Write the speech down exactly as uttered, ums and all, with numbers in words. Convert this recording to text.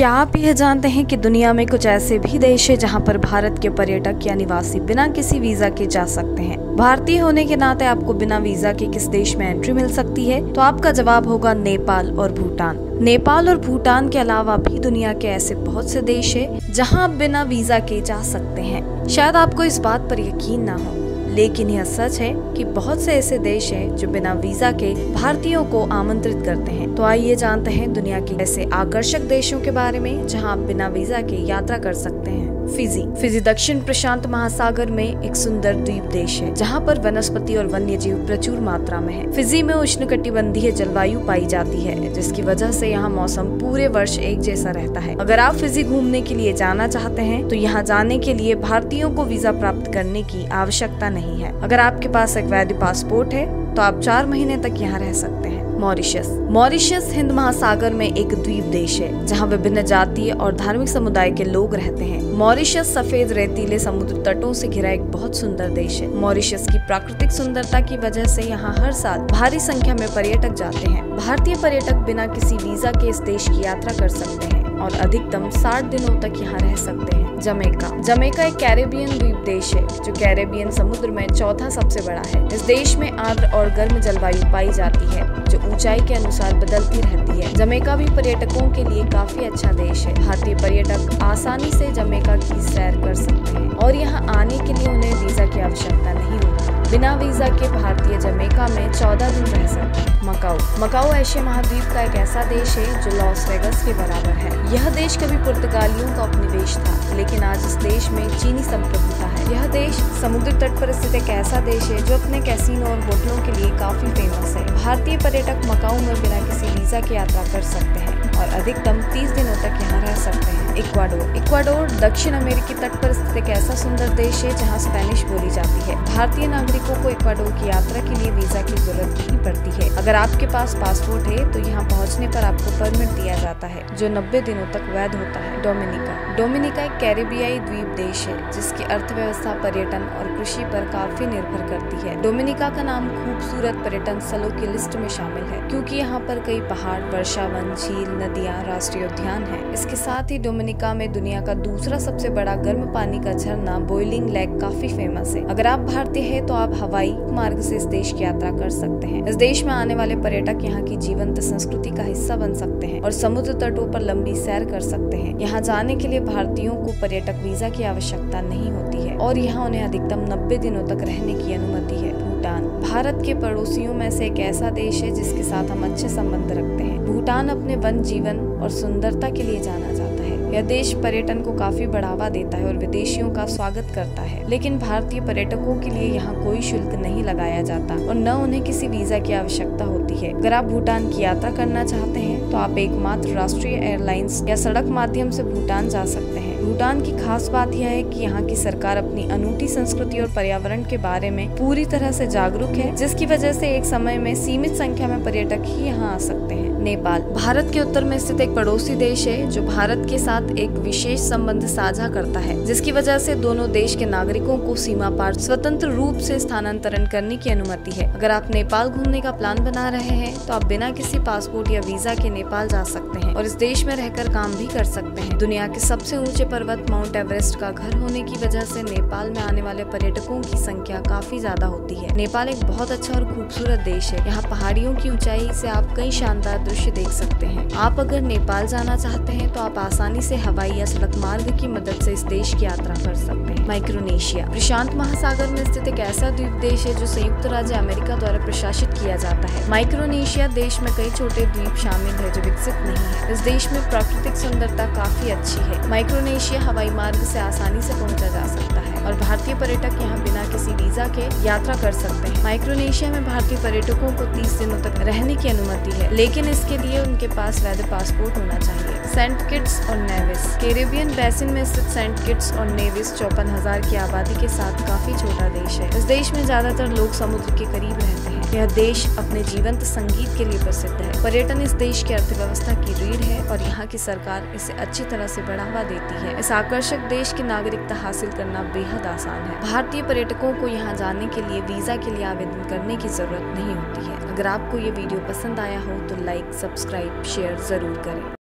क्या आप यह जानते हैं कि दुनिया में कुछ ऐसे भी देश हैं जहां पर भारत के पर्यटक या निवासी बिना किसी वीजा के जा सकते हैं। भारतीय होने के नाते आपको बिना वीजा के किस देश में एंट्री मिल सकती है? तो आपका जवाब होगा नेपाल और भूटान। नेपाल और भूटान के अलावा भी दुनिया के ऐसे बहुत से देश हैं जहां आप बिना वीजा के जा सकते हैं। शायद आपको इस बात पर यकीन ना हो, लेकिन यह सच है कि बहुत से ऐसे देश हैं जो बिना वीजा के भारतीयों को आमंत्रित करते हैं। तो आइए जानते हैं दुनिया के ऐसे आकर्षक देशों के बारे में जहां आप बिना वीजा के यात्रा कर सकते हैं। फिजी फिजी दक्षिण प्रशांत महासागर में एक सुंदर द्वीप देश है जहां पर वनस्पति और वन्य जीव प्रचुर मात्रा में है। फिजी में उष्णकटिबंधीय जलवायु पाई जाती है, जिसकी वजह से यहाँ मौसम पूरे वर्ष एक जैसा रहता है। अगर आप फिजी घूमने के लिए जाना चाहते हैं तो यहाँ जाने के लिए भारतीयों को वीजा प्राप्त करने की आवश्यकता नहीं है। अगर आपके पास एक वैध पासपोर्ट है तो आप चार महीने तक यहाँ रह सकते हैं। मॉरिशस मॉरिशस हिंद महासागर में एक द्वीप देश है जहाँ विभिन्न जातीय और धार्मिक समुदाय के लोग रहते हैं। मॉरिशस सफेद रेतीले समुद्र तटों से घिरा एक बहुत सुंदर देश है। मॉरिशस की प्राकृतिक सुंदरता की वजह से यहाँ हर साल भारी संख्या में पर्यटक जाते हैं। भारतीय पर्यटक बिना किसी वीजा के इस देश की यात्रा कर सकते हैं और अधिकतम साठ दिनों तक यहाँ रह सकते हैं। जमैका जमैका एक कैरेबियन द्वीप देश है जो कैरेबियन समुद्र में चौथा सबसे बड़ा है। इस देश में आर्द्र और गर्म जलवायु पाई जाती है जो ऊंचाई के अनुसार बदलती रहती है। जमैका भी पर्यटकों के लिए काफी अच्छा देश है। भारतीय पर्यटक आसानी से जमैका की सैर कर सकते हैं और यहाँ आने के लिए उन्हें वीजा की आवश्यकता नहीं होती। बिना वीजा के भारतीय जमैका में चौदह दिन रह सकते हैं। मकाऊ मकाऊ एशिया महाद्वीप का एक ऐसा देश है जो लॉस वेगस के बराबर है। यह देश कभी पुर्तगालियों का उपनिवेश था, लेकिन आज इस देश में चीनी संप्रभुता है। यह देश समुद्र तट पर स्थित एक ऐसा देश है जो अपने कैसीनो और होटलों के लिए काफी फेमस है। भारतीय पर्यटक मकाऊ में बिना किसी वीजा की यात्रा कर सकते हैं और अधिकतम तीस दिनों तक यहाँ रह सकते हैं। इक्वाडोर इक्वाडोर दक्षिण अमेरिकी तट पर स्थित एक ऐसा सुंदर देश है जहाँ स्पेनिश बोली जाती है। भारतीय नागरिकों को इक्वाडोर की यात्रा के लिए वीजा की जरूरत नहीं पड़ती है। अगर आपके पास पासपोर्ट है तो यहाँ पहुँचने पर आपको परमिट दिया जाता है जो नब्बे दिनों तक वैध होता है। डोमिनिका डोमिनिका एक कैरेबियाई द्वीप देश है जिसकी अर्थव्यवस्था पर्यटन और कृषि पर काफी निर्भर करती है। डोमिनिका का नाम खूबसूरत पर्यटन स्थलों की लिस्ट में शामिल है क्योंकि यहाँ पर कई पहाड़, वर्षावन, झील, नदियाँ, राष्ट्रीय उद्यान है। इसके साथ ही डोमिनिका में दुनिया का दूसरा सबसे बड़ा गर्म पानी का झरना बॉइलिंग लेक काफी फेमस है। अगर आप भारतीय है तो आप हवाई मार्ग से इस देश की यात्रा कर सकते हैं। इस देश में आने वाले पर्यटक यहाँ की जीवंत संस्कृति का हिस्सा बन सकते हैं और समुद्र तटों पर लंबी सैर कर सकते हैं। यहाँ जाने के लिए भारतीयों को पर्यटक वीजा की आवश्यकता नहीं होती है और यहाँ उन्हें अधिकतम नब्बे दिनों तक रहने की अनुमति है। भूटान भारत के पड़ोसियों में से एक ऐसा देश है जिसके साथ हम अच्छे संबंध रखते हैं। भूटान अपने वन जीवन और सुंदरता के लिए जाना जाता है। यह देश पर्यटन को काफी बढ़ावा देता है और विदेशियों का स्वागत करता है, लेकिन भारतीय पर्यटकों के लिए यहाँ कोई शुल्क नहीं लगाया जाता और न उन्हें किसी वीजा की आवश्यकता होती है। अगर आप भूटान की यात्रा करना चाहते हैं तो आप एकमात्र राष्ट्रीय एयरलाइंस या सड़क माध्यम से भूटान जा सकते हैं। भूटान की खास बात यह है कि यहाँ की सरकार अपनी अनूठी संस्कृति और पर्यावरण के बारे में पूरी तरह से जागरूक है, जिसकी वजह से एक समय में सीमित संख्या में पर्यटक ही यहाँ आ सकते हैं। नेपाल भारत के उत्तर में स्थित एक पड़ोसी देश है जो भारत के साथ एक विशेष संबंध साझा करता है, जिसकी वजह से दोनों देश के नागरिकों को सीमा पार स्वतंत्र रूप से स्थानांतरण करने की अनुमति है। अगर आप नेपाल घूमने का प्लान बना रहे हैं तो आप बिना किसी पासपोर्ट या वीजा के नेपाल जा सकते हैं और इस देश में रहकर काम भी कर सकते हैं। दुनिया के सबसे ऊंचे पर्वत माउंट एवरेस्ट का घर होने की वजह से नेपाल में आने वाले पर्यटकों की संख्या काफी ज्यादा होती है। नेपाल एक बहुत अच्छा और खूबसूरत देश है। यहाँ पहाड़ियों की ऊंचाई से आप कई शानदार दृश्य देख सकते हैं। आप अगर नेपाल जाना चाहते हैं तो आप आसानी से हवाई या सड़क मार्ग की मदद से इस देश की यात्रा कर सकते हैं। माइक्रोनेशिया प्रशांत महासागर में स्थित एक ऐसा द्वीप देश है जो संयुक्त राज्य अमेरिका द्वारा प्रशासित किया जाता है। माइक्रोनेशिया देश में कई छोटे द्वीप शामिल है जो विकसित नहीं है। इस देश में प्राकृतिक सुंदरता काफी अच्छी है। माइक्रोनेशिया हवाई मार्ग से आसानी से पहुंचा जा सकता है और भारतीय पर्यटक यहाँ बिना किसी वीजा के यात्रा कर सकते हैं। माइक्रोनेशिया में भारतीय पर्यटकों को तीस दिनों तक रहने की अनुमति है, लेकिन इसके लिए उनके पास वैध पासपोर्ट होना चाहिए। सेंट किट्स और नेविस कैरेबियन बेसिन में स्थित सेंट किट्स और नेविस चौपन हजार की आबादी के साथ काफी छोटा देश है। इस देश में ज्यादातर लोग समुद्र के करीब रहते हैं। यह देश अपने जीवंत संगीत के लिए प्रसिद्ध है। पर्यटन इस देश की अर्थव्यवस्था की रीढ़ है और यहाँ की सरकार इसे अच्छी तरह से बढ़ावा देती है। इस आकर्षक देश की नागरिकता हासिल करना बेहद आसान है। भारतीय पर्यटकों को यहाँ जाने के लिए वीजा के लिए आवेदन करने की जरूरत नहीं होती है। अगर आपको ये वीडियो पसंद आया हो तो लाइक, सब्सक्राइब, शेयर जरूर करें।